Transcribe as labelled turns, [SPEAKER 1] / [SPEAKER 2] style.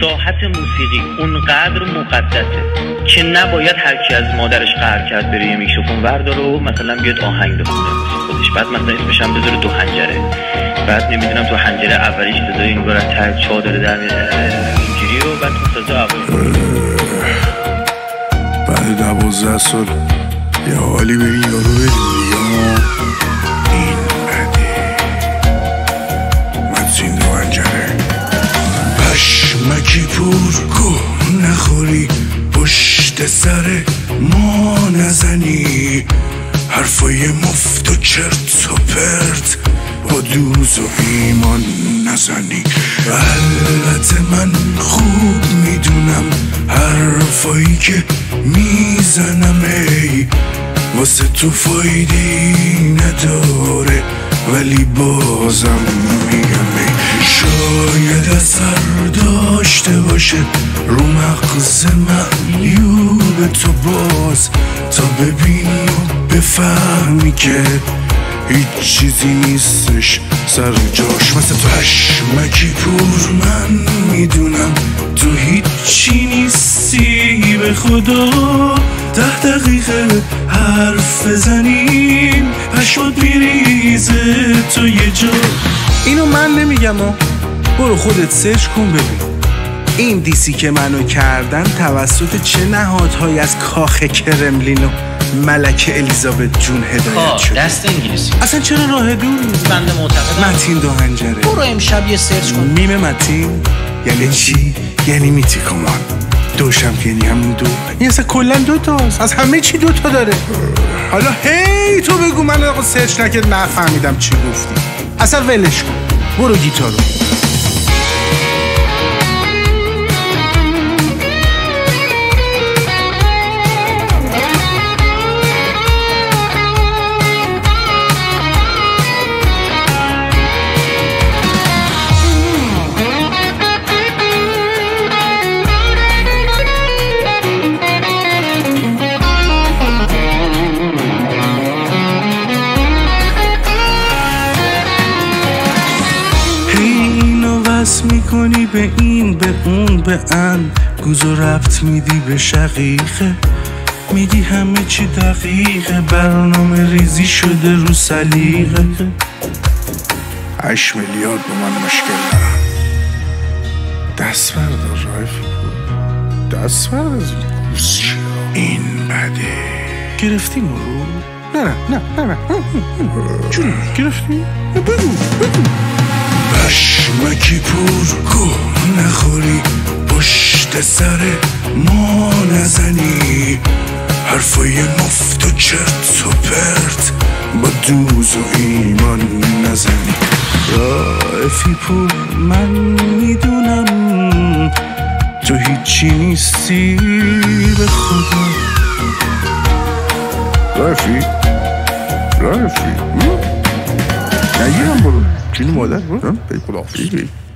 [SPEAKER 1] ساحت موسیقی اونقدر مقدسه که نباید هر کی از مادرش قهر کرد بره یه میکروفون ورداره و مثلا بیاد آهنگ بخونه واسه خودش، بعد مثلا اسمش هم بذاره دو حنجره، بعد نمیدونم تو حنجره اولیش صدای این برای ته چادر در اینجوری و بعد تو صدا اول
[SPEAKER 2] بعد 12 سال یه حالی به این یارو بدیم دیگه. این بده متین دو حنجره پشمکی پر گوه نخوری پشت سر ما نزنی حرفای مفت و چرت و پرت با دوز و ایمان نزنی. البته من خوب میدونم حرفایی که میزنم ای واسه تو فایدی نداره ولی بازم میگم ای شاید اثر داشته باشه رو مغز معیوب تو باز تا ببینی و بفهمی که هیچ چیزی نیستش سر جاش واسه پشمکی پور. من میدونم تو هیچی نیستی به خدا 10 دقیقه حرف بزنیم پشمات میریزه تو یه جا.
[SPEAKER 3] اینو من نمیگم و برو خودت سرچ کن ببین این دیسی که منو کردن توسط چه نهادهایی از کاخ کرملین و ملکه الیزابت جون هدایت شد.
[SPEAKER 4] دست انگلیسی
[SPEAKER 3] اصلا چرا راه دور؟
[SPEAKER 4] بنده معتقدم
[SPEAKER 3] متین دو حنجره.
[SPEAKER 4] برو امشب یه سرچ کن.
[SPEAKER 3] میم متین یعنی چی؟ یعنی میتی کمان دوشم که یعنی همون دو. این اصلا کلا 2 تاست، از همه چی 2 تا داره. حالا هی تو بگو من آقا سرچ نکرد نفهمیدم چی گفتی. اصلا ولش کن برو گیتارو. میکنی به این به اون به ان گوز و ربط میدی به شقیقه میگی همه چی دقیقه برنامه ریزی شده رو سلیقه.
[SPEAKER 2] 8 میلیارد با من مشکل دارم. دست بردار رایفی بود دست بردار از این گوزی. این بده
[SPEAKER 3] گرفتی ما رو؟ نه چون گرفتی؟ بگو
[SPEAKER 2] پشمکی پور گوه نخوری پشت سر ما نزنی حرفای مفت و چرت و پرت با دوز و ایمان نزنی.
[SPEAKER 3] رائفی پور من میدونم تو هیچی نیستی به خدا.
[SPEAKER 2] رائفی نگیرم برو چینی مادر برو بی خدا